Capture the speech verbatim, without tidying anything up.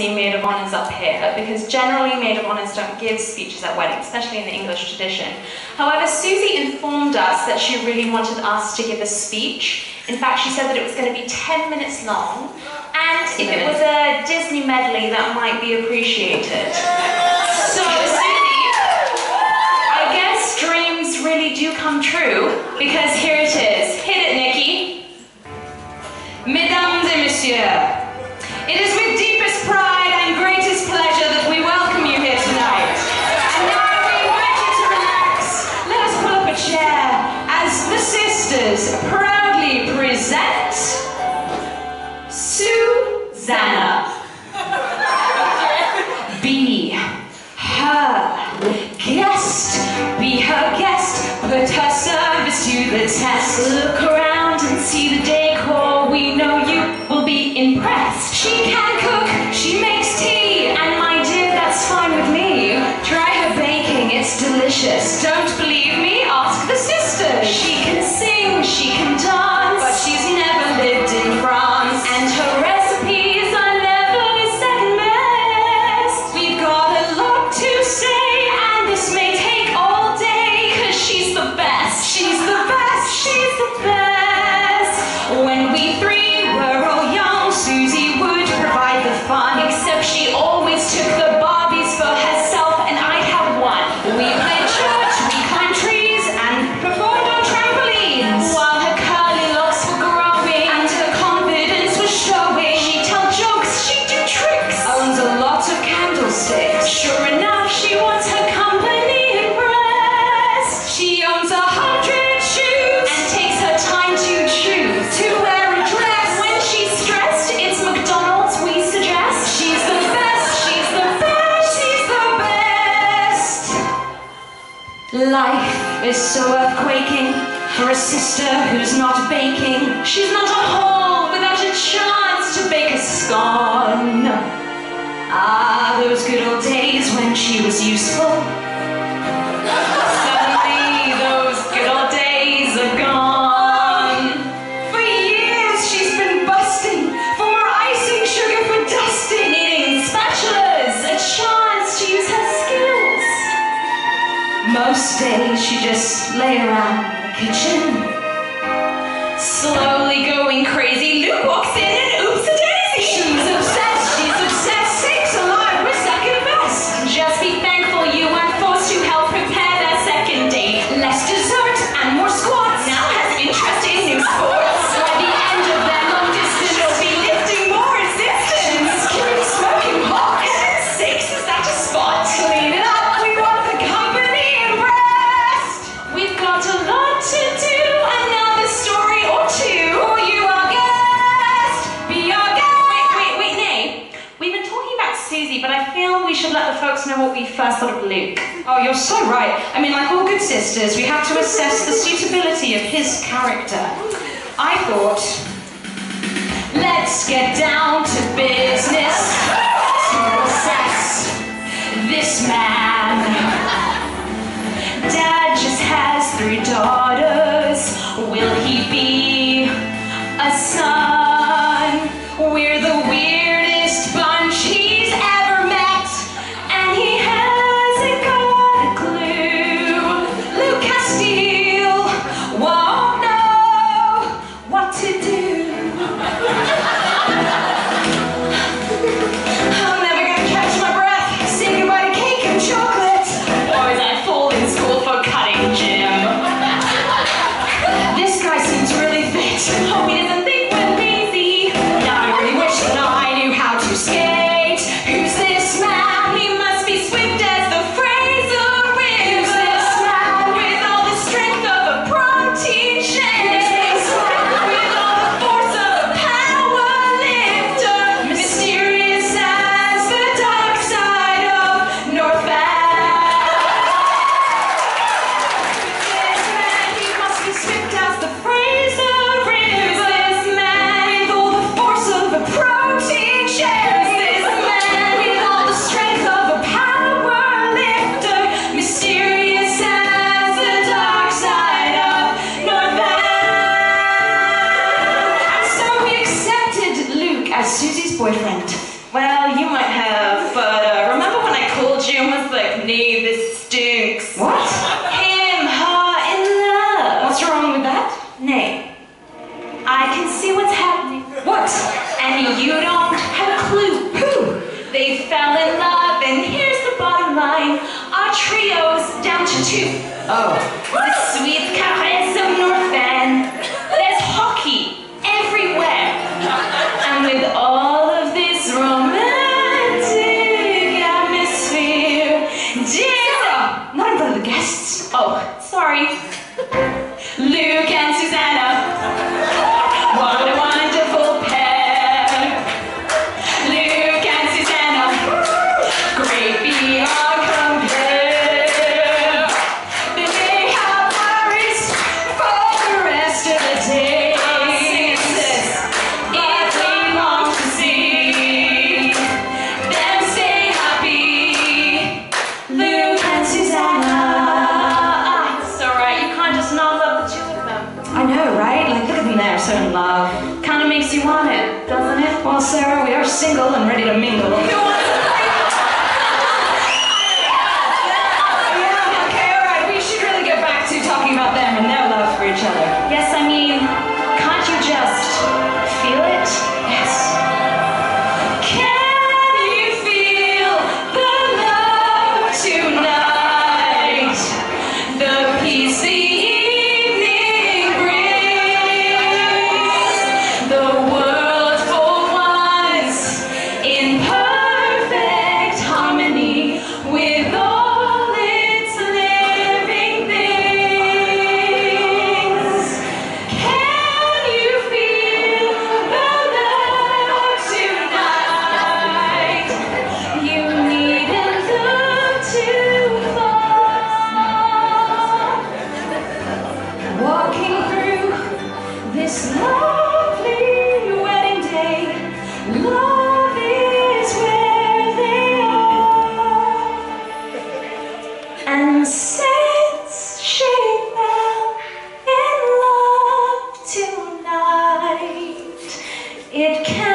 see maid of honours up here, because generally maid of honours don't give speeches at weddings, especially in the English tradition. However, Susie informed us that she really wanted us to give a speech. In fact, she said that it was going to be ten minutes long, and if it was a Disney medley, that might be appreciated. So, Susie, I guess dreams really do come true, because here it is. Hit it, Nikki. Mesdames et messieurs, it is with deepest pride and greatest pleasure that we welcome you here tonight. And now we invite you to relax. Let us pull up a chair as the sisters proudly present Susanna. Be her guest. Be her guest. Put her service to the test. Look around and see the decor. We know you will be impressed. She can cook, she makes tea, and my dear, that's fine with me. Try her baking, it's delicious. Don't believe me? Ask the sisters. She can sing, she can dance, but she's never lived in France. And her recipes are never second best. We've got a lot to say, and this may take all day, cause she's the best. She's the best, she's the best. When we three were all young, Susie would provide the fun, except she always took the Barbies for herself, and I'd have one. We played church, we climbed trees, and performed on trampolines, while her curly locks were growing, and her confidence was showing. She'd tell jokes, she'd do tricks, owns a lot of candlesticks. Sure enough, she wants her company impressed. She owns a hundred shoes, and takes her time to choose to wear a dress. When she's stressed, it's McDonald's we suggest. She's the best, she's the best, she's the best. Life is so earthquaking for a sister who's not baking. She's not a hole without a chance to bake a scone. Ah, those good old days when she was useful. Suddenly, those good old days are gone. For years, she's been busting for more icing sugar for dusting, needing spatulas, a chance to use her skills. Most days, she just lay around the kitchen, slowly going crazy. Luke walks in and oops a daisy. She's obsessed, she's obsessed, sakes alive, we're second best. Just be thankful you weren't forced to help prepare their second date. Less dessert and more squats. Now has interest in new sports. By the end of their long distance, she'll be lifting more resistance. Gerry smoking hot. Heaven's sakes, is that a spot? Clean it up, we want the company impressed. We've got a lot to do, another story or two. For you, our guest, be our guest. Wait, wait, wait, Nay. We've been talking about Susie, but I feel we should let the folks know what we first thought of Luke. Oh, you're so right. I mean, like all good sisters, we have to assess the suitability of his character. I thought, let's get down to business to assess this man. Dad just has three daughters. Will he be a son? We're the weirdest bunch he's ever met, and he hasn't got a clue. Luke Kasteel won't know what to do. I'm never gonna catch my breath. Say goodbye to cake and chocolate. Boys, I fall in school for cutting gym. This guy seems really fit. Hope he doesn't think we're lazy. Now I really wish that I knew how to skate. Who's this man? He must be swift as the Fraser is. Who's this man with all the strength of a protein shake? Who's this man with all the force of a power lifter? Mysterious as the dark side of North This man, he must be swift as the Fraser is. This man with all the force of a protein shake. This man with all the strength of a power lifter. Mysterious as the dark side of North And so we accepted Luke as Susie's boyfriend. Well, you might have, but uh, remember when I called you and was like, nee, this stinks? What? Him, her, in love. What's wrong with that? Nay, I can see what's happening. What? And you don't have a clue. Who? They fell in love, and here's the bottom line. Our trio's down to two. Oh. The sweet caress of North Van. There's hockey everywhere. And with all of this romantic atmosphere, Sarah! Not in front of the guests. oh, sorry. Luke and Susanna. What a wonderful pair. Luke and Susanna. Great beyond compare. But they have worries for the rest of the day. If we want to see them stay happy, Luke and Susanna. Ah, it's alright, you can't just not love the two of them. I know, right? Like, look at them there, so in love. Kinda makes you want it, doesn't it? Well, Sarah, we are single and ready to mingle. You want to Yeah, okay, alright, we should really get back to talking about them and their love for each other. Yes, I mean, can't you just feel it? Yes. Can you feel the love tonight? The peace the evening brings. The world for once in perfect harmony with all its living things. Can you feel the love tonight? You needn't look too far. Walking through this lovely wedding day, love is where they are. And since she fell in love tonight, it can